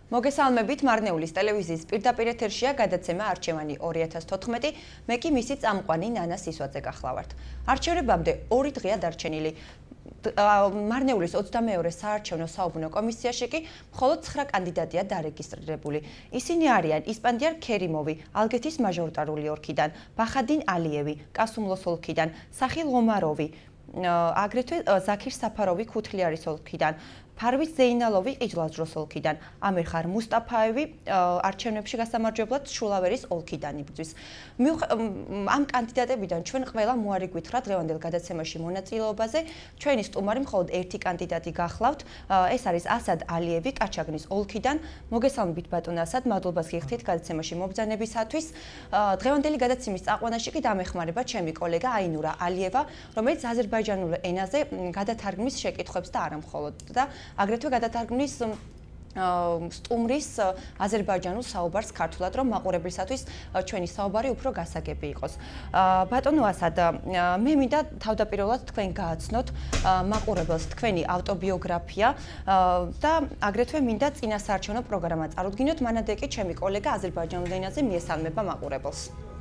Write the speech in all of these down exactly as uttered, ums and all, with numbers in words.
მოგესალმებით მარნეულის ტელევიზიის პირდაპირ ეთერშია გადაცემა არჩევანი ორი ათას თოთხმეტი, მე კი მისი წამყვანი ნანა სისვაძე გახლავართ. არჩევნებამდე ორი დღეა დარჩენილი. მარნეულის ოცდამეორე საარჩევნო საუბნო კომისიაში კი მხოლოდ ცხრა კანდიდატია დარეგისტრირებული. ისინი არიან ისპანდიარ ქერიმოვი, ალგეთის მაჟორიტარული ოლქიდან, ბახადინ ალიევი, კასუმლოს ოლქიდან, სახილ ომაროვი, აგრეთვე ზაქիր საფაროვი ქუთლიარის ოლქიდან, ფარვის ზეინალოვი ყიჯლაძროს ოლქიდან, ამირხარ მუსტაფაევი არჩევნებში გასამარჯვებლად შულავერის ოლქიდან იბრძვის. ამ კანდიდატებიდან ჩვენ ყველა მოარიგვით რა დღევანდელ გადაცემაში მონაწილეობაზე. ჩვენი სტუმარი მხოლოდ ერთი კანდიდატი გახლავთ. ეს არის ასად ალიევი კაჩაგნის ოლქიდან. მოგესალმებით ბატონ ასად, მადლობას გიხდით გადაცემაში მობრძანებისათვის. დღევანდელი გადაცემის წაყვანაში კი დამეხმარება ჩემი კოლეგა აინურა ალიევა, რომელიც აზერბაიჯანულ ენაზე გადათარგმნის შეკითხვებს და არა მხოლოდ და აგრეთვე გადათარგმნის სტუმრის აზერბაიჯანულ საუბარს ქართულად, რომ მაყურებლისათვის ჩვენი საუბარი უფრო გასაგები იყოს. ბატონო ასად, მე მინდა თავდაპირველად თქვენ გააცნოთ მაყურებელს თქვენი ავტობიოგრაფია და აგრეთვე მინდა წინასაარჩევნო პროგრამა წარუდგინოთ, მანამდე კი ჩემი კოლეგა აზerbaycanul ენაზე მიესალმება მაყურებელს.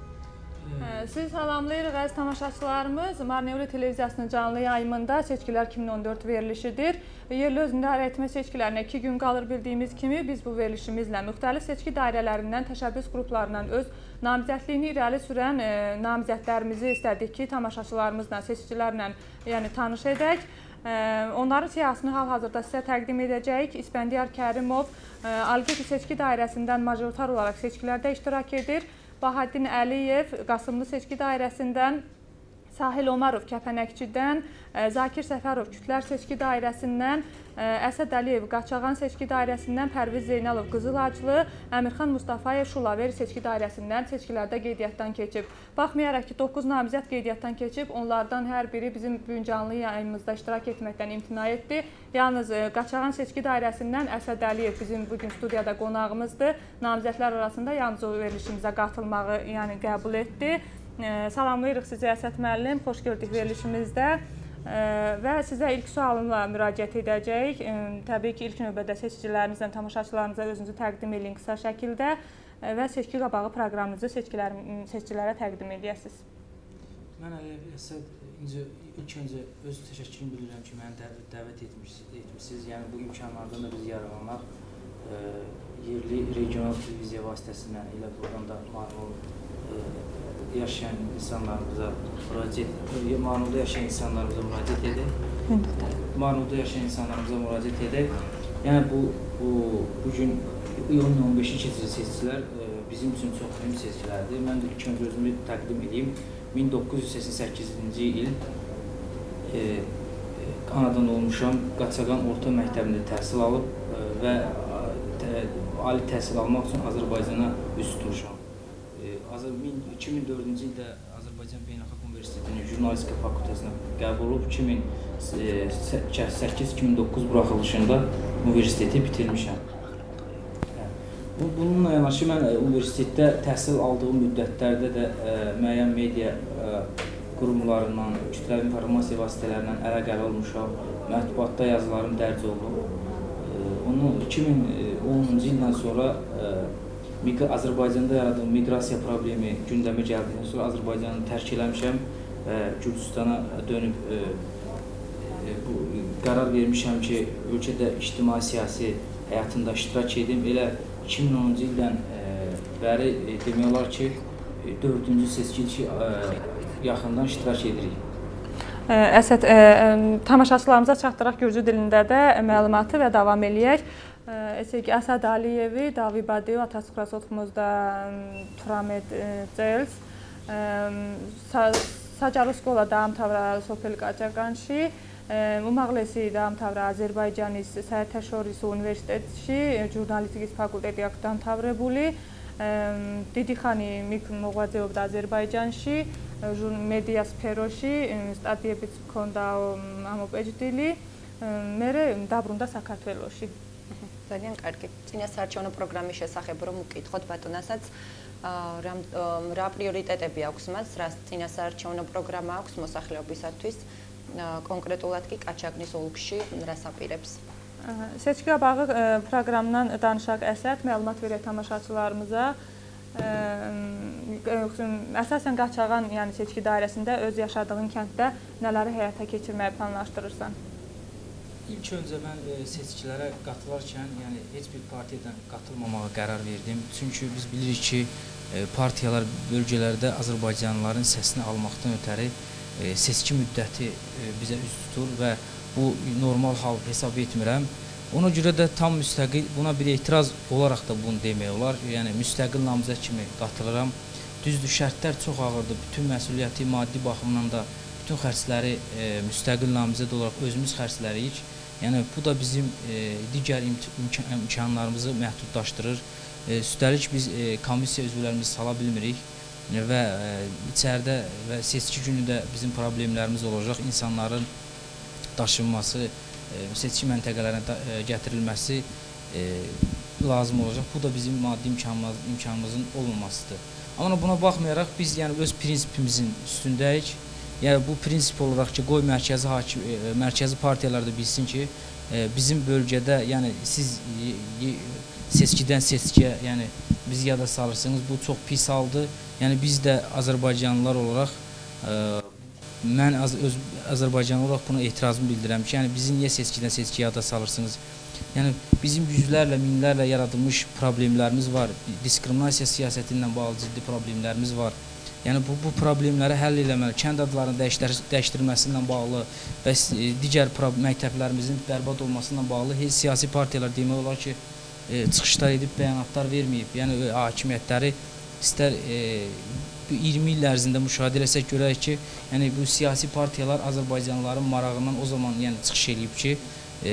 Siz salamlayırıq əziz tamaşaçılarımız. Marnevli televiziyasının canlı yayımında seçkiler iki min on dörd verilişidir. Yerli özündə idarəetmə seçkilərinə iki gün qalır bildiyimiz kimi biz bu verilişimizlə müxtəlif seçki dairələrindən təşəbbüs qruplarından öz namizədliyini irəli sürən e, namizədlərimizi istədik ki, tamaşaçılarımızla, seçicilərlə yəni, tanış edək. E, onların siyasını hal-hazırda sizə təqdim edəcəyik. İspandiyar Kərimov e, Algeti seçki dairəsindən majoritar olaraq seçkilərdə iştirak edir. Bahadin Əliyev Qasımlı seçki dairəsindən, Sahil Omarov Kəpənəkçidən, Zakir Səfərov Kütlər seçki dairəsindən, Əsəd Əliyev Qaçağan seçki dairəsindən, Pərviz Zeynalov Qızılaclı, Əmirxan Mustafayev Şulaveri seçki dairəsindən seçkilərdə qeydiyyatdan keçib. Baxmayaraq ki, doqquz namizəd qeydiyyatdan keçib, onlardan hər biri bizim bugün canlı yayımımızda iştirak etməkdən imtina etdi. Yalnız Qaçağan seçki dairəsindən Əsəd Əliyev bizim bugün studiyada qonağımızdır. Namizədlər arasında yalnız o verilişimizə qatılmağı yəni, qəbul etdi. Salamlayırıq sizə Əsəd müəllim, xoş gördük verilişimizdə. Və sizə ilk sualımla müraciət edəcəyik. Təbii ki, ilk növbədə seçicilərimizlə, tamaşaçılarımıza özünüzü təqdim edin qısa şəkildə və seçki qabağı proqramınızı seçicilərə təqdim edəsiniz. Mən Əsəd, ilk öncə öz təşəkkürümü bilirəm ki, məni dəvət etmişsiniz. Yəni, bu imkanlardan da biz yararlanmaq yerli regional televiziya vasitəsilə elə buradan da malum yaşayan insanlarımıza müraciət edək, Marnuvda yaşayan insanlarımıza müraciət edək. Marnuvda yaşayan insanlarımıza müraciət edək. Yəni bu bugün iyunun on beşi keçici seçicilər bizim üçün çox mühüm seçkilərdir. Mən də ilk öncə özümü təqdim edeyim. min doqquz yüz səksən səkkizinci il anadan olmuşam. Qaçağan Orta Məktəbində təhsil alıb və ali təhsil almaq üçün Azərbaycana üz tutmuşam. iki min dördüncü ildə Azərbaycan Beynəlxalq Universitetinin jurnalistika fakültəsinə qəbul olub, iki min səkkiz iki min doqquz buraxılışında universiteti bitirmişəm. Bununla yanaşı mən universitetdə təhsil aldığım müddətlərdə də müəyyən media qurumlarından, kütləvi informasiya vasitələrindən əlaqəli olmuşam, mətbuatda yazılarım dərc olunub. Onu iki min onuncu ildən sonra Azərbaycanda yaradığım miqrasiya problemi gündəmə gəldikdən sonra Azərbaycanı tərk eləmişəm və Gürcüstana dönüb qərar vermişəm ki, ölkədə ictimai-siyasi həyatında iştirak edim. Elə iki min onuncu ildən bəri demək olar ki, dördüncü seçki yaxından iştirak edirik. Əsəd, tamaşaçılarımıza çatdıraq Gürcü dilində də məlumatı və davam eləyək. Əsəd Əliyevi, Davi Badiyev, Ataskurasotumuzda Turamed Cels, Sacaruskola dám tavra Sofel Qaçaqanşi, Umaqlesi dám tavra Azərbaycanis Sərtəşoris Universitetşi, Jurnalistik fakülteti აკდან თავრებული, Didixani მიქ მოღვაწეობდა Azərbaycanში, მედია სფეროში, სტატიებიც ჰქონდა ამოპეჭდილი, მერე დაბრუნდა საქართველოში. ძალიან კარგი. წინასაარჩევნო პროგრამის შესახებ რომ უკითხოთ ბატონასაც, რა პრიორიტეტები აქვს მას, რა წინასაარჩევნო პროგრამა აქვს მოსახლეობისათვის, კონკრეტულად კი კაჩაგნის ოლქში რას აპირებს? Seçkiyə bağlı proqramdan danışaq Əsəd, məlumat verək tamaşaçılarımıza. Əsasən Qaçağan, yəni seçki dairəsində öz yaşadığın kənddə nələri həyata keçirməyi planlaşdırırsan? İlk öncə mən seçkilərə qatılarkən, yəni heç bir partiyadan qatılmamağa qərar verdim. Çünki biz bilirik ki, partiyalar bölgələrdə Azərbaycanlıların səsini almaqdan ötəri seçki müddəti bizə üz tutur və bu normal hal hesab etmirəm. Ona görə də tam müstəqil, buna bir etiraz olaraq da bunu demək olar. Yəni müstəqil namizəd kimi qatılıram. Düzdür, şərtlər çox ağırdır. Bütün məsuliyyəti maddi baxımdan da bütün xərcləri e, müstəqil namizəd olaraq özümüz xərcləyik. Yəni bu da bizim e, digər imkan, imkanlarımızı məhdudlaşdırır. E, üstəlik biz e, komissiya üzvlərimizi sala bilmirik və e, içəridə və seçki günü də bizim problemlərimiz olacaq. İnsanların daşınması, e, seçki məntəqələrinə e, gətirilməsi e, lazım olacaq. Bu da bizim maddi imkanımız, imkanımızın olmamasıdır. Amma buna baxmayaraq biz yəni öz prinsipimizin üstündəyik. Yəni bu prinsip olaraq ki, qoy mərkəzi hakim, e, mərkəzi partiyalar da bilsin ki, e, bizim bölgədə, yəni siz e, seçkidən seçkiyə, yəni bizi yada salırsınız, bu çox pis haldır. Yəni biz də Azərbaycanlılar olaraq, e, mən az, öz Azərbaycanlı olaraq buna etirazımı bildirəm ki, yəni bizi niyə seçkidən seçkiyə yada salırsınız? Yəni bizim yüzlərlə, minlərlə yaradılmış problemlərimiz var, diskriminasiya siyasəti ilə bağlı ciddi problemlərimiz var. Yəni bu, bu problemləri həll eləməli, kənd adlarının dəyişdir dəyişdirilməsindən bağlı və digər məktəblərimizin bərbad olmasından bağlı heç siyasi partiyalar demək olar ki, e, çıxışlar edib bəyanatlar verməyib. Yəni e, hakimiyyətləri istər e, iyirmi il ərzində müşahidə etsək görək ki, yəni bu siyasi partiyalar Azərbaycanlıların marağından o zaman yəni çıxış edib ki, e,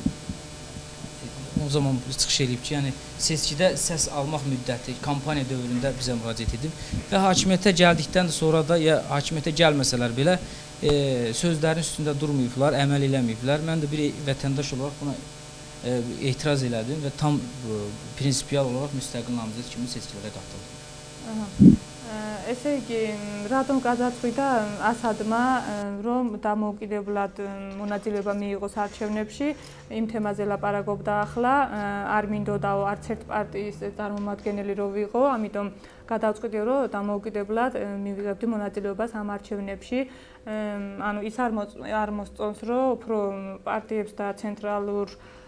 o zaman çıxış edib ki, yəni seçkidə səs almaq müddəti kampaniya dövründə bizə müraciət edib və hakimiyyətə gəldikdən sonra da ya hakimiyyətə gəlməsələr belə e, sözlərin üstündə durmayıblar, əməl eləməyiblər. Mən də bir vətəndaş olaraq buna e, etiraz elədim və tam e, prinsipial olaraq müstəqil namizəd kimi seçkilərə qatıldım. ესე იგი, რატომ გადაწყვიტა ასადმა რომ დამოუკიდებლად მონაწილეობა მიიღოს არჩევნებში, იმ თემაზე ლაპარაკობდა ახლა, არ მინდოდაო არც ერთ პარტიის წარმომადგენელი რო ვიყო, ამიტომ გადაწყვიტე რომ დამოუკიდებლად მივიღებდი მონაწილეობას ამ არჩევნებში. ანუ ის არ მოსწონს რომ უფრო პარტიებს და ცენტრალურ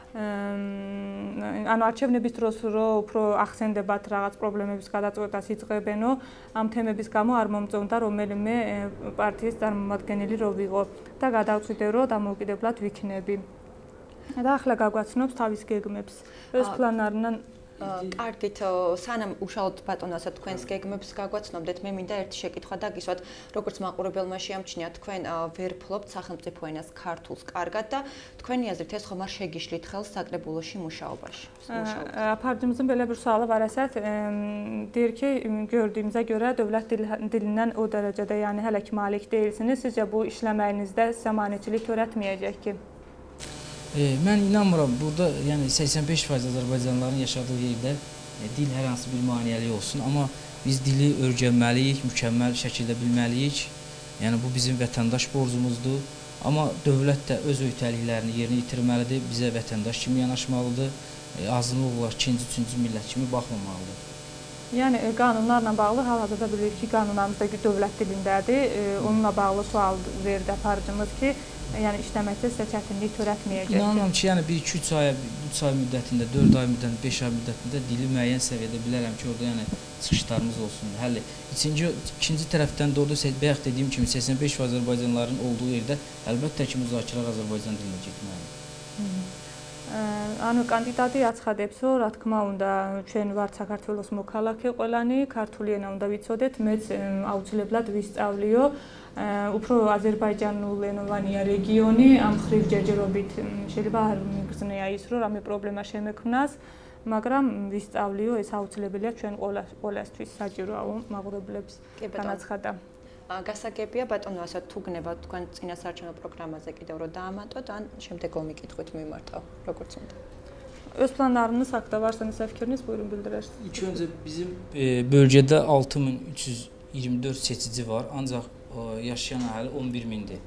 ანუ არჩევნების დროს რო უფრო ახსენდებათ რაღაც პრობლემების გადაწყვეტას იწყებენო, ამ თემების გამო არ მომწონდა რომელიმე პარტიის წარმომადგენელი რო ვიყო და გადავწყვიტე რომ დამოუკიდებლად ვიქნები. და ახლა გაგვაცნობს თავის გეგმებს. ეს პლანარნან კარგით, სანამ უშუალოდ ბატონასა თქვენს გეგმებს გაგვაცნობდეთ, მე მინდა ერთი შეკითხვა დაგისვათ, როგორც მაყურებელმა შეამჩნია, თქვენ ვერ ფლობთ სახელმწიფო ენას ქართულს კარგად და თქვენი აზრით ეს ხომ არ შეგიშლით ხელს საკრებულოში მუშაობაში? Apartımızın belə bir sualı var Əsəd. Deyir ki, gördüyümüzə görə dövlət dilindən o dərəcədə, yəni hələ ki malik deyilsiniz. Sizcə bu işləməyinizdə sizə maneçilik törətməyəcək ki? E, mən inanmıram, burada yəni səksən beş faiz Azərbaycanlıların yaşadığı yerdə e, dil hər hansı bir maneəli olsun, amma biz dili öyrənməliyik, mükəmməl şəkildə bilməliyik. Yəni bu bizim vətəndaş borcumuzdur. Amma dövlət də öz öhdəliklərini yerinə yetirməlidir, bizə vətəndaş kimi yanaşmalıdır, e, azınlıq olaraq ikinci, üçüncü millət kimi baxmamalıdır. Yəni qanunlarla bağlı hal-hazırda bilirik ki, qanunlarımızda dövlət dilindədir. E, onunla bağlı sual verdi aparıcımız ki, yəni işləməkdə sizə çətinlik törətməyəcək. İnanıram ki, yəni bir iki üç ay, üç ay müddətində, dörd ay müddətində, beş ay müddətində dili müəyyən səviyyədə bilərəm ki, orada yəni çıxışlarımız olsun. Hələ ikinci, ikinci tərəfdən də orada bayaq dediyim kimi səksən beş faiz Azərbaycanlıların olduğu yerdə əlbəttə ki, müzakirələr Azərbaycan dilində getməlidir. ანუ კანდიდატი აცხადებს, რომ რა თქმა უნდა, ჩვენ ვართ საქართველოს მოქალაქე ყველანი, ქართული ენა უნდა ვიცოდეთ, მეც აუცილებლად ვისწავლიო. უფრო აზერბაიჯანულენოვანია რეგიონი, ამ ხრივ ჯერჯერობით შეიძლება არ მიგრძნია ის, რომ რამე პრობლემა შემექმნას, მაგრამ ვისწავლიო, ეს აუცილებელია ჩვენ ყველასთვის საჭიროა მაყურებლებს განაცხადა. გასაგებია ბატონო, ასე თუ გნება თქვენ წინასაარჩევნო პროგრამაზე კიდევ რომ დაამატოთ, ან შემდეგ ომი კითხვით მიმართავ, როგორც უნდა. Öz planlarınız haqqında varsa nəsə fikriniz, buyurun bildirirsiniz. İlk öncə bizim e, bölgədə altı min üç yüz iyirmi dörd seçici var, ancaq yaşayan əhali on bir mindir.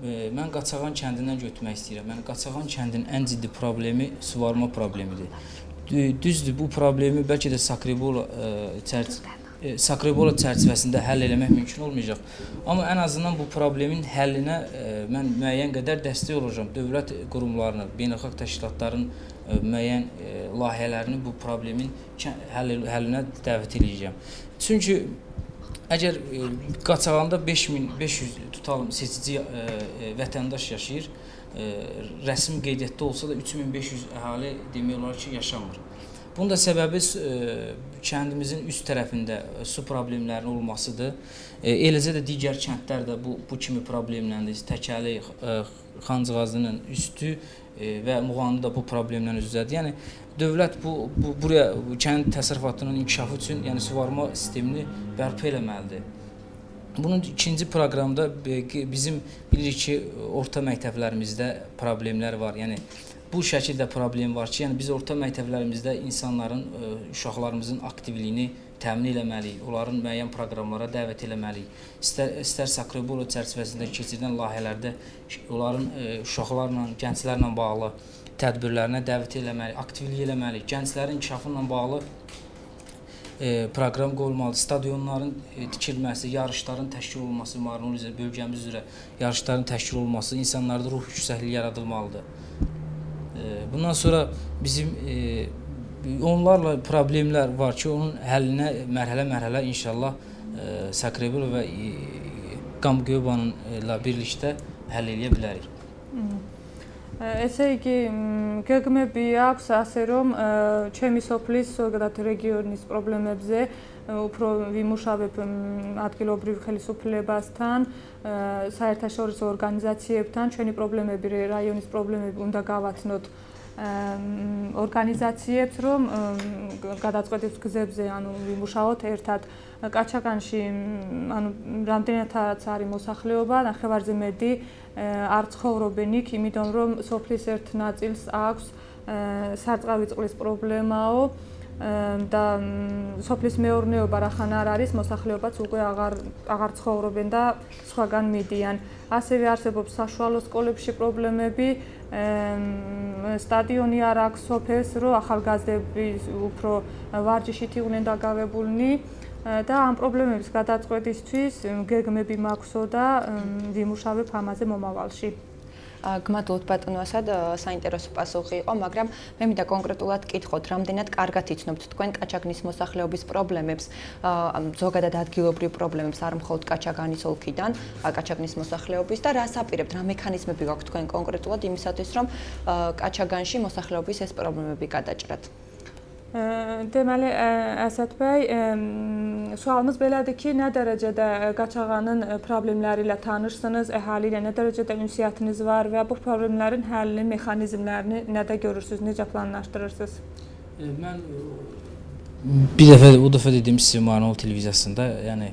mən Qaçağan kəndindən götürmək istəyirəm. Yəni Qaçağan kəndinin ən ciddi problemi suvarma problemidir. Düzdür, bu problemi bəlkə də Sakrebola çərçivəsində Sakrebola çərçivəsində həll eləmək mümkün olmayacaq. Amma ən azından bu problemin həllinə mən müəyyən qədər dəstək olacağam. Dövlət qurumlarına, beynəlxalq təşkilatların müəyyən layihələrini bu problemin həllinə dəvət edəcəyəm. Çünki əgər Qaçağanda beş min beş yüz tutalım seçici vətəndaş yaşayır, rəsmi qeydiyyatda olsa da üç min beş yüz əhali demək olar ki, yaşamır. Bunun da səbəbi kəndimizin üst tərəfində su problemlərinin olmasıdır. Eləcə də digər kəndlər də bu, bu kimi problemləndir. Təkəli, Xancığazının üstü və Muğanı da bu problemlə üz-üzədir. Yəni dövlət bu, bu buraya kənd təsərrüfatının inkişafı üçün, yəni suvarma sistemini bərpa eləməlidir. Bunun ikinci proqramda bizim bilirik ki, orta məktəblərimizdə problemlər var. Yəni bu şəkildə problem var ki, yəni biz orta məktəblərimizdə insanların, uşaqlarımızın aktivliyini təmin eləməliyik, onların müəyyən proqramlara dəvət eləməliyik. İstər, istər Sakrebola çərçivəsində keçirilən layihələrdə onların uşaqlarla, gənclərlə bağlı tədbirlərinə dəvət eləməliyik, aktivlik eləməliyik. Gənclərin inkişafı ilə bağlı proqram qoyulmalıdır. Stadionların tikilməsi, yarışların təşkil olunması, Marnol bölgəmiz üzrə yarışların təşkil olunması, insanlarda ruh yüksəkliyi yaradılmalıdır. Bundan sonra bizim e, onlarla problemlər var ki, onun həllinə mərhələ-mərhələ inşallah e, Sakrebola və e, Qamqoyobanın ilə birlikdə həll edə bilərik. ესე იგი, გეგმები აქვს ასე რომ ჩემი სოფლის ზოგადად რეგიონის პრობლემებზე უფრო ვიმუშავებ ადგილობრივ ხელისუფლებასთან, საერთაშორისო ორგანიზაციებთან, ჩვენი პრობლემები, რაიონის პრობლემები უნდა გავაცნოთ ორგანიზაციებს, რომ გადაწყვეტის გზებზე, ანუ ვიმუშაოთ ერთად. კაჩაგანში, ანუ რამდენადაც არის მოსახლეობა, ნახევარზე მეტი არ ცხოვრობენ იქ, იმიტომ რომ სოფლის ერთ ნაწილს აქვს სარწყავი წყლის პრობლემაო და სოფლის მეურნეობა რახან არ არის, მოსახლეობაც უკვე აღარ აღარ ცხოვრობენ და სხვაგან მიდიან. ასევე არსებობს საშუალო სკოლებში პრობლემები, სტადიონი არ აქვს სოფელს, რომ ახალგაზრდები უფრო ვარჯიშით იყვნენ დაკავებულნი და ამ პრობლემების გადაწყვეტისთვის გეგმები მაქვსო და ვიმუშავებ ამაზე მომავალში. გმადლობთ ბატონო ასად, საინტერესო პასუხი იყო, მაგრამ მე მინდა კონკრეტულად გკითხოთ, რამდენად კარგად იცნობთ თქვენ კაჩაგნის მოსახლეობის პრობლემებს, ზოგადად ადგილობრივ პრობლემებს, არ მხოლოდ კაჩაგანის ოლქიდან, კაჩაგნის მოსახლეობის და რას აპირებთ, რა მექანიზმები გაქვთ თქვენ კონკრეტულად იმისათვის, რომ კაჩაგანში მოსახლეობის ეს პრობლემები გადაჭრათ? Deməli, Əsəd bəy, sualımız belədir ki, nə dərəcədə Qaçağanın problemləri ilə tanışsınız, əhali ilə nə dərəcədə ünsiyyətiniz var və bu problemlərin həllinin mexanizmlərini nədə görürsünüz, necə planlaşdırırsınız? Mən bir dəfə, o dəfə dediyim sizə Marnol televiziyasında, yəni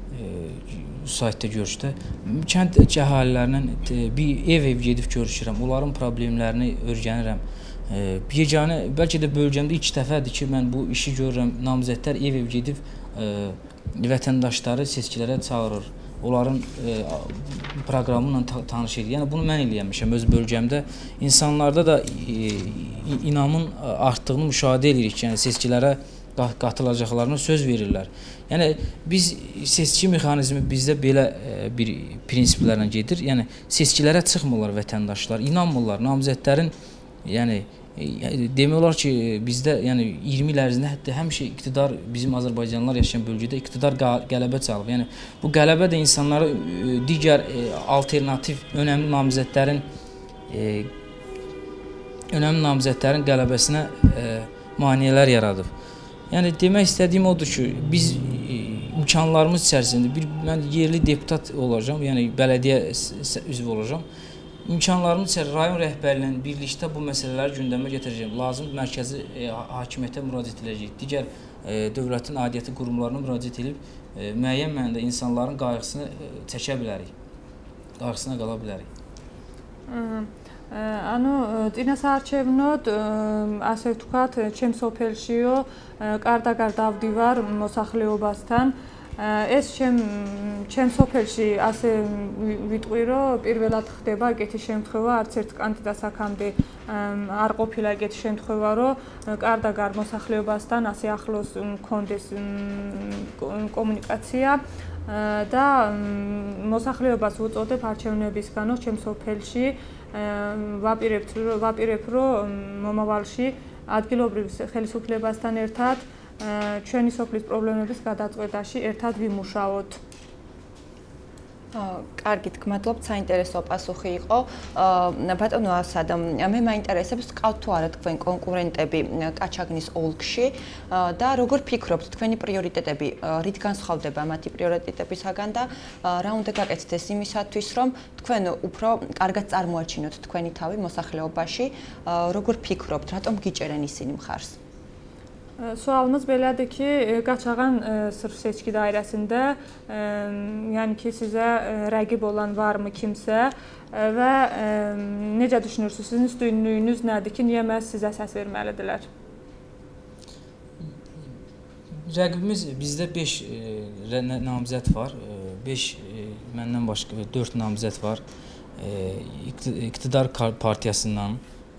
saytda görüşdə, kənd əhalilərlə bir ev-ev gedib görüşürəm, onların problemlərini öyrənirəm. Yeganə, bəlkə də bölgəmdə ilk dəfədir ki, mən bu işi görürəm, namizədlər ev-ev gedib vətəndaşları seçkilərə çağırır, onların proqramı ilə tanış edir. Yəni, bunu mən eləyəmişəm öz bölgəmdə. İnsanlarda da inamın artdığını müşahidə edirik ki, yəni seçkilərə qatılacaqlarına söz verirlər. Yəni, biz seçki mexanizmi bizdə belə bir prinsiplərlə gedir. Yəni, seçkilərə çıxmırlar vətəndaşlar, inanmırlar, namizədlərin yəni demək olar ki, bizdə yəni iyirmi il ərzində hətta həmişə iqtidar bizim Azərbaycanlılar yaşayan bölgədə iqtidar qələbə çalıb. Yəni bu qələbə də insanlara digər alternativ önəmli namizədlərin önəmli namizədlərin qələbəsinə maneələr yaradıb. Yəni demək istədiyim odur ki, biz imkanlarımız içərisində bir mən yerli deputat olacağam, yəni bələdiyyə üzvü olacağam. İmkanlarımız içərisində rayon rəhbərliyinin birlikdə bu məsələləri gündəmə gətirəcəm. Lazım mərkəzi hakimiyyətə müraciət edəcək. Digər dövlətin aidiyyəti qurumlarına müraciət edib müəyyən mənada insanların qayğısını çəkə bilərik. Qayğısına qala bilərik. ანუ წინასაარჩევნოდ ასე ვთქვათ, ჩემს სოფელშიო კარდაგარ დავდივარ მოსახლეობასთან ეს ჩემ ჩემ სოფელში ასე ვიტყვი, რომ პირველად ხდება ეგეთი შემთხვევა, არც ერთ კანდიდატს აქამდე არ ყოფილა ეგეთი შემთხვევა, რომ კარდაგარ მოსახლეობასთან ასე ახლოს მქონდეს კომუნიკაცია და მოსახლეობას უწოდებ არჩევნებისგანო ჩემ სოფელში ვაპირებთ ვაპირებ რომ მომავალში ადგილობრივ ხელისუფლებასთან ერთად ჩვენი სოფლის პრობლემების გადაწყვეტაში ერთად ვიმუშაოთ. კარგით, გმადლობთ, საინტერესო პასუხი იყო. ბატონო ასად, მე მაინტერესებს გყავთ თუ არა თქვენ კონკურენტები კაჩაგნის ოლქში და როგორ ფიქრობთ, თქვენი პრიორიტეტები რით განსხვავდება მათი პრიორიტეტებისაგან და რა უნდა გაკეთდეს იმისათვის, რომ თქვენ უფრო კარგად წარმოაჩინოთ თქვენი თავი მოსახლეობაში, როგორ ფიქრობთ, რატომ გიჭერენ ისინი მხარს? Sualımız belədir ki, Qaçağan sırf seçki dairəsində, yəni ki, sizə rəqib olan varmı kimsə və necə düşünürsünüz, sizin üstünlüyünüz nədir ki, niyə məhz sizə səs verməlidirlər? Rəqibimiz bizdə beş namizəd var, beş məndən başqa dörd namizəd var. İqtidar partiyasından,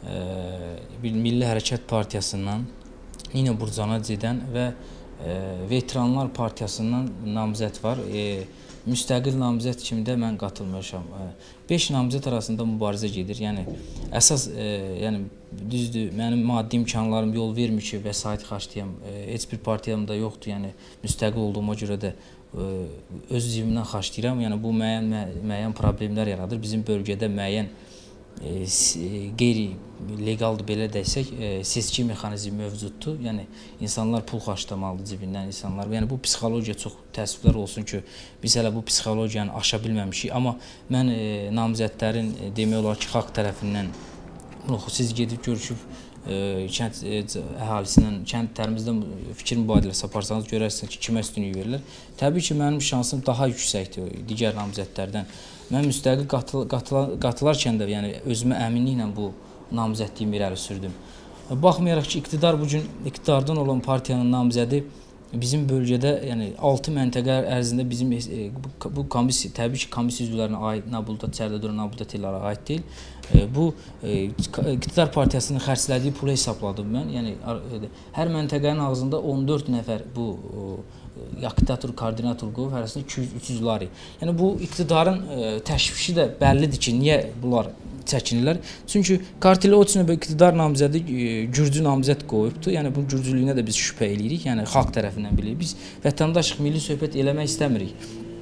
Milli Hərəkət partiyasından, Nina Burcanacidən və e, Veteranlar Partiyasından namizəd var. E, müstəqil namizəd kimi də mən qatılmışam. beş namizəd arasında mübarizə gedir. Yəni əsas e, yəni düzdür, mənim maddi imkanlarım yol vermir ki, vəsait xərcləyəm. E, heç bir partiyam da yoxdur. Yəni müstəqil olduğuma görə də e, öz cibimdən xərcləyirəm. Yəni bu müəyyən müəyyən problemlər yaradır. Bizim bölgədə müəyyən E, qeyri-legaldır belə desək, e, seçki mexanizmi mövcuddur. Yəni insanlar pul xərcləmalıdır cibindən insanlar. Yəni bu psixologiya çox təəssüflər olsun ki, biz hələ bu psixologiyanı aşa bilməmişik. Amma mən e, namizədlərin e, demək olar ki, xalq tərəfindən siz gedib görüşüb e, kənd e, əhalisindən, kəndlərimizdən fikir mübadiləsi aparsanız görərsiniz ki, kimə üstünlük verirlər. Təbii ki, mənim şansım daha yüksəkdir digər namizədlərdən. Mən müstəqil qatıl, qatıl, qatılarkən də yəni özümə əminliklə bu namizədliyimi irəli sürdüm. Baxmayaraq ki, iqtidar bu gün iqtidardan olan partiyanın namizədi bizim bölgədə yəni altı məntəqə ərzində bizim e, bu komissiya təbii ki, komissiya üzvlərinə aid Nabulda, Çərdədur, Nabulda tellərə aid deyil. E, bu e, iqtidar partiyasının xərclədiyi pulu hesabladım mən. Yəni hər məntəqənin ağzında on dörd nəfər bu o, aktidator, koordinator qoyub, hərəsində iki yüz üç yüz lari. Yəni bu iqtidarın e, təşvişi də bəllidir ki, niyə bunlar çəkinirlər? Çünki Karteli Oçinə iqtidar namizədi e, gürcü namizəd qoyubdur. Yəni bu gürcülüyünə də biz şübhə eləyirik. Yəni xalq tərəfindən bilirik. Biz vətəndaşlıq, milli söhbət eləmək istəmirik.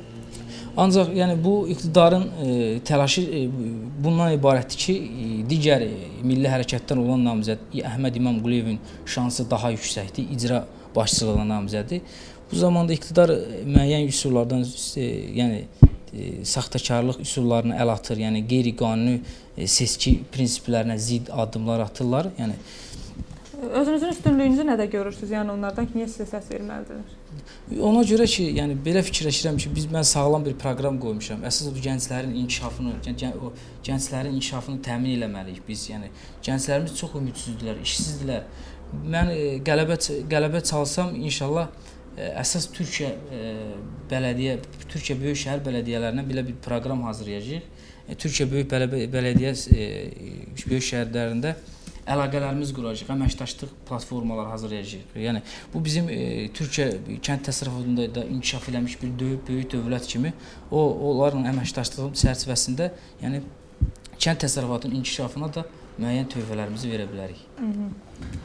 Ancaq yəni bu iqtidarın e, təlaşı e, bundan ibarətdir ki, e, digər e, milli hərəkətdən olan namizəd Əhməd İmamquliyevin şansı daha yüksəkdir. İcra başçılığına namizədi. Bu zamanda iqtidar müəyyən üsullardan, e, yəni e, saxtakarlıq üsullarına əl atır, yəni qeyri-qanuni e, seçki prinsiplərinə zidd addımlar atırlar. Yəni özünüzün üstünlüyünüzü nədə görürsünüz? Yəni onlardan ki, niyə sizə səs verməlidirlər? Ona görə ki, yəni belə fikirləşirəm ki, biz mən sağlam bir proqram qoymuşam. Əsas bu gənclərin inkişafını, gən, o gənclərin inkişafını təmin eləməliyik biz. Yəni gənclərimiz çox ümidsizdirlər, işsizdirlər. Mən e, qələbə qələbə çalsam inşallah e, əsas Türkiyə e, bələdiyyə, Türkiyə böyük şəhər bələdiyyələrindən belə bir proqram hazırlayacağıq. E, Türkiyə böyük bələdiyyə e, böyük şəhərlərində əlaqələrimiz quracağıq, əməkdaşlıq platformalar hazırlayacağıq. Yəni bu bizim e, Türkiyə kənd təsərrüfatında da inkişaf eləmiş bir böyük, böyük dövlət kimi o onlarla əməkdaşlığın çərçivəsində, yəni kənd təsərrüfatının inkişafına da müəyyən tövbələrimizi verə bilərik. Hı -hı.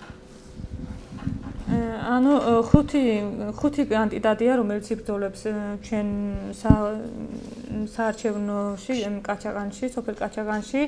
ანუ ხუთი ხუთი კანდიდატია, რომელიც იბრძოლებს ჩვენ საარჩევნოში, კაჩაღანში, სოფელ კაჩაღანში.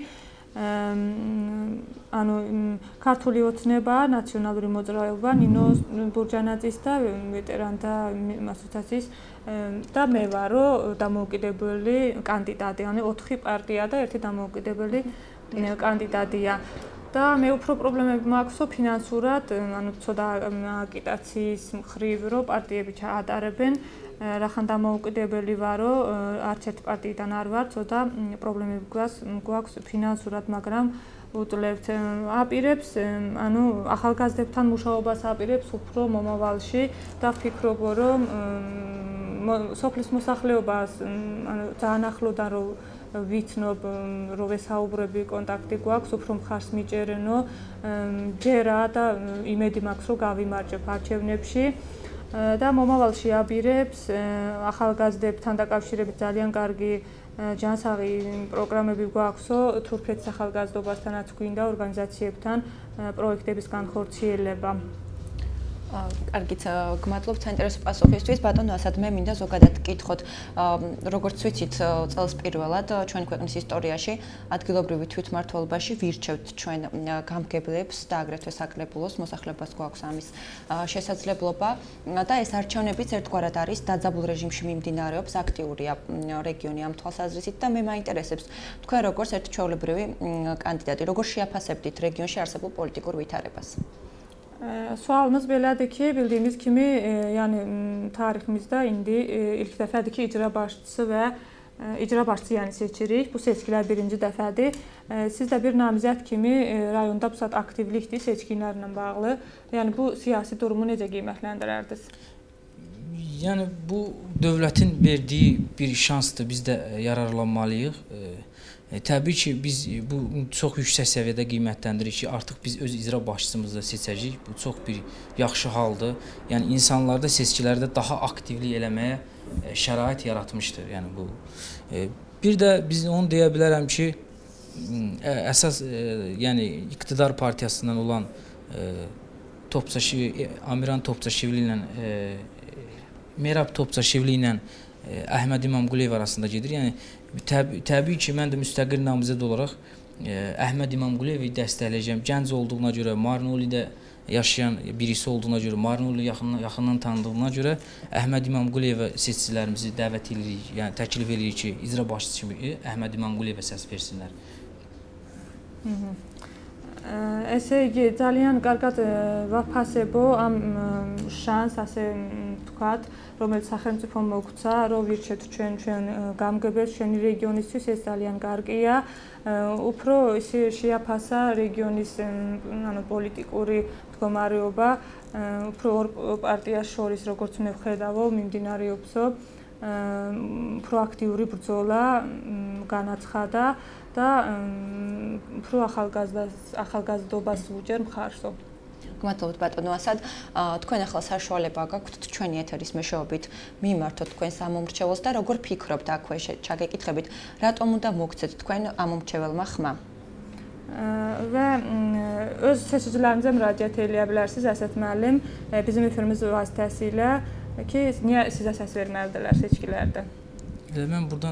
ანუ ქართული ოცნება, ნაციონალური მოძრაობა, ნინო ბურჯანაძის და ვეტერანთა ასოციაციის და მე ვარო დამოუკიდებელი კანდიდატი. ანუ ოთხი პარტია და ერთი დამოუკიდებელი კანდიდატია. და მე უფრო პრობლემები მაქვს ფინანსურად, ანუ ცოტა აკიტაციის მხრივ, რომ პარტიები ჩაატარებენ, რახან დამოუკიდებელი ვარო, არც ერთ პარტიიდან არ ვარ, ცოტა პრობლემები გვაქვს ფინანსურად, მაგრამ უტლებთ აპირებს, ანუ ახალგაზრდებთან მუშაობას აპირებს უფრო მომავალში და ვფიქრობ, რომ სოფლის მოსახლეობას ანუ ძალიან ახლოდან რომ ვიცნობ, რომ ვესაუბრები, კონტაქტი გვაქვს, უფრო მხარს მიჭერენო, ჯერა და იმედი მაქვს, რომ გავიმარჯვებ არჩევნებში. და მომავალში აბირებს ახალგაზრდებთან დაკავშირებით ძალიან კარგი ჯანსაღი პროგრამები გვაქვსო თურქეთის ახალგაზრდობასთანაც გვინდა ორგანიზაციებთან პროექტების განხორციელება. კარგით, გმადლობთ საინტერესო პასუხისთვის. ბატონო ასად, მე მინდა ზოგადად გკითხოთ, როგორც ვიცით, წელს პირველად ჩვენ ქვეყნის ისტორიაში ადგილობრივი თვითმმართველობაში ვირჩევთ ჩვენ გამგებლებს და აგრეთვე საკრებულოს მოსახლეობას გვაქვს ამის შესაძლებლობა და ეს არჩევნებიც ერთგვარად არის დაძაბულ რეჟიმში მიმდინარეობს, აქტიურია რეგიონი ამ თვალსაზრისით და მე მაინტერესებს თქვენ როგორც ერთ ჩვეულებრივი კანდიდატი, როგორ შეაფასებდით რეგიონში არსებულ პოლიტიკურ ვითარებას? Sualımız belədir ki, bildiyimiz kimi, yəni tariximizdə indi ilk dəfədir ki, icra başçısı və icra başçısı yəni seçirik. Bu seçkilər birinci dəfədir. Siz də bir namizəd kimi rayonda bu saat aktivlikdir seçkilərlə bağlı. Yəni bu siyasi durumu necə qiymətləndirərdiniz? Yəni bu dövlətin verdiyi bir şansdır. Biz də yararlanmalıyıq. Təbii ki, biz bu çox yüksək səviyyədə qiymətləndiririk ki, artıq biz öz icra başçımızı da seçəcəyik. Bu çox bir yaxşı haldır. Yəni insanlarda seçkilərdə daha aktivlik eləməyə şərait yaratmışdır. Yəni bu. Bir də biz onu deyə bilərəm ki, əsas yəni iqtidar partiyasından olan Topçaşivli, Amiran Topçaşivli ilə Merab Topçaşivli ilə Əhməd İmamquliyev arasında gedir. Yəni təbii, təbii ki, mən də müstəqil namizəd olaraq Əhməd İmamquliyevi dəstəkləyəcəm. Gənc olduğuna görə, Marnolidə yaşayan birisi olduğuna görə, Marnoli yaxından, yaxından tanıdığına görə Əhməd İmamquliyevə seçicilərimizi dəvət edirik, yəni təklif edirik ki, icra başçısı kimi Əhməd İmamquliyevə səs versinlər. ესე იგი, ძალიან კარგად ვაფასებო ამ შანსს, ასე ვთქვათ, რომელიც სახელმწიფომ მოგცა, რომ ვირჩევთ ჩვენ ჩვენ გამგებელს ჩვენი რეგიონისთვის, ეს ძალიან კარგია. უფრო ისე შეაფასა რეგიონის ანუ პოლიტიკური მდგომარეობა, უფრო ორ პარტიას შორის, როგორც მე ვხედავო, მიმდინარეობსო, უფრო აქტიური ბრძოლა განაცხადა და უფრო ახალგაზრდობას უჭერ მხარსო. გმადლობთ ბატონო ასად. თქვენ ახლა საშუალება გაქვთ ჩვენი ეთერის მეშვეობით მიმართოთ თქვენ სამომრჩეველს და როგორ ფიქრობთ აქვე ჩაგეკითხებით, რატომ უნდა მოგცეთ თქვენ ამომრჩეველმა ხმა? Və öz seçicilərimizə müraciət eləyə bilərsiniz Əsəd müəllim, bizim efirimiz vasitəsilə ki, niyə sizə səs verməlidirlər seçkilərdə? Mən buradan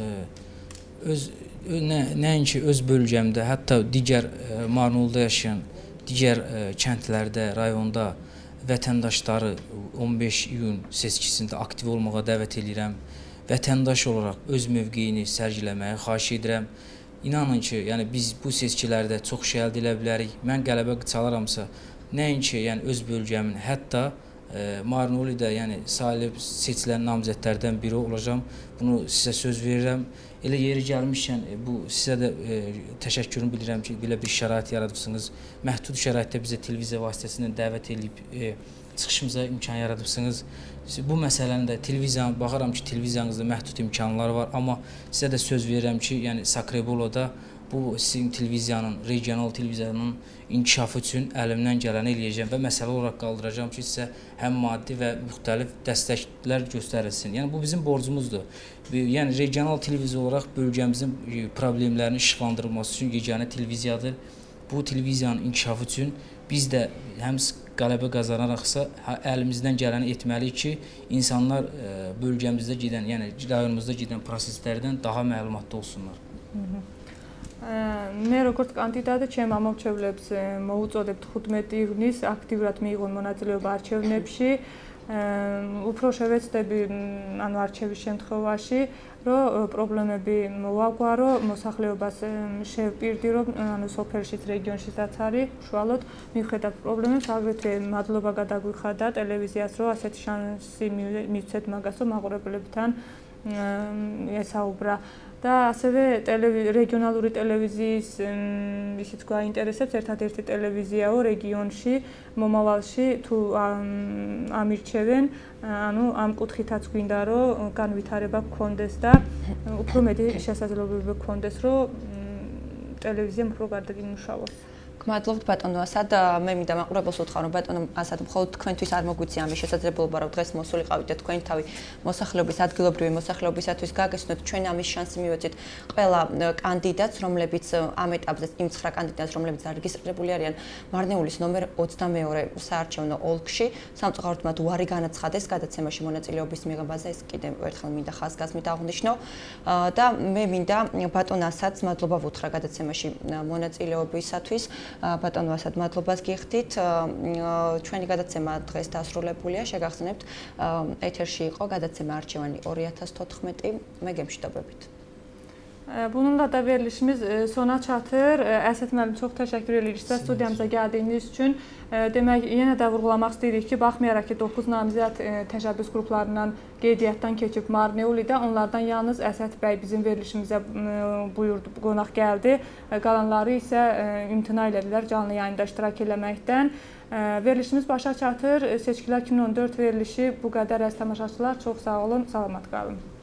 öz nəinki öz bölgəmdə, hətta digər Marnolda yaşayan digər kəndlərdə, rayonda vətəndaşları on beş iyun seçkisində aktiv olmağa dəvət edirəm. Vətəndaş olaraq öz mövqeyini sərgiləməyə xahiş edirəm. İnanın ki, yəni biz bu seçkilərdə çox şey əldə edə bilərik. Mən qələbə çalaramsa, nəinki yəni öz bölgəmin, hətta Marnolidə, yəni salib seçilən namizədlərdən biri olacağam. Bunu sizə söz verirəm. Elə yeri gəlmişkən bu sizə də e, təşəkkürümü bildirəm ki, belə bir şərait yaradıbsınız. Məhdud şəraitdə bizə televiziya vasitəsilə dəvət edib e, çıxışımıza imkan yaradıbsınız. Bu məsələni də televiziya baxıram ki, televiziyanızda məhdud imkanlar var, amma sizə də söz verirəm ki, yəni Sakreboloda bu sizin televiziyanın, regional televiziyanın inkişafı üçün əlimdən gələni eləyəcəm və məsələ olaraq qaldıracağam ki, sizə həm maddi və müxtəlif dəstəklər göstərilsin. Yəni bu bizim borcumuzdur. Yəni regional televiziya olaraq bölgəmizin problemlərinin işıqlandırılması üçün yeganə televiziyadır. Bu televiziyanın inkişafı üçün biz də həm qələbə qazanaraqsa əlimizdən gələni etməliyik ki, insanlar bölgəmizdə gedən, yəni rayonumuzda gedən proseslərdən daha məlumatlı olsunlar. მე როგორც კანდიდატი ჩემ ამომრჩევლებს მოუწოდებთ ხუთმეტი ივნის აქტიურად მიიღონ მონაწილეობა არჩევნებში. უფრო შევეცდები ანუ არჩევის შემთხვევაში, რომ პრობლემები მოვაგვარო, მოსახლეობას შევპირდირო, ანუ სოფელშიც, რეგიონშიც არის უშუალოდ მივხედავ პრობლემებს, აგრეთვე მადლობა გადაგვიხადა ტელევიზიას, რომ ასეთი შანსი მივცეთ მაგას, რომ მაყურებლებთან ესაუბრა. და ასევე რეგიონალური ტელევიზიის ისიც გვაინტერესებს ერთადერთი ტელევიზიაო რეგიონში მომავალში თუ ამირჩევენ, ანუ ამ კუთხითაც გვინდა რომ განვითარება გქონდეს და უფრო მეტი შესაძლებლობები გქონდეს რომ ტელევიზიამ უფრო კარგად იმუშაოს. მადლობთ ბატონო ასად, მე მინდა მაყურებელს უთხრა რომ ბატონო ასად მხოლოდ თქვენთვის არ მოგვიწია ამის შესაძლებლობა რომ დღეს მოსულიყავით და თქვენი თავი მოსახლეობის ადგილობრივი მოსახლეობისათვის გაგესწროთ, ჩვენ ამის შანსი მივეცით ყველა კანდიდატს, რომლებიც ამ ეტაპზე იმ ცხრა კანდიდატს, რომლებიც დარეგისტრირებული არიან მარნეულის ნომერ ოცდამეორე საარჩევნო ოლქში, სამწუხაროდ მათ უარი განაცხადეს გადაცემაში მონაწილეობის მიღებაზე, ეს კიდევ ერთხელ მინდა ხაზგასმით აღვნიშნო და მე მინდა ბატონ ასადს მადლობა ვუთხრა გადაცემაში მონაწილეობისათვის. ბატონო ასად მადლობას გიხდით. ჩვენი გადაცემა დღეს დასრულებულია. შეგახსენებთ, ეთერში იყო გადაცემა არჩევანი ორი ათას თოთხმეტი. მე გემშვიდობებით. Bununla da verilişimiz sona çatır. Əsət müəllim, çox təşəkkür edirik sizə studiyamıza gəldiyiniz üçün. Demək, yenə də vurğulamaq istəyirik ki, baxmayaraq ki, doqquz namizəd təşəbbüs qruplarından qeydiyyatdan keçib Marneolidə, onlardan yalnız Əsət bəy bizim verilişimizə buyurdu, qonaq gəldi. Qalanları isə imtina elədilər canlı yayında iştirak eləməkdən. Verilişimiz başa çatır. Seçkilər iki min on dörd verilişi bu qədər əziz tamaşaçılar. Çox sağ olun, salamat qalın.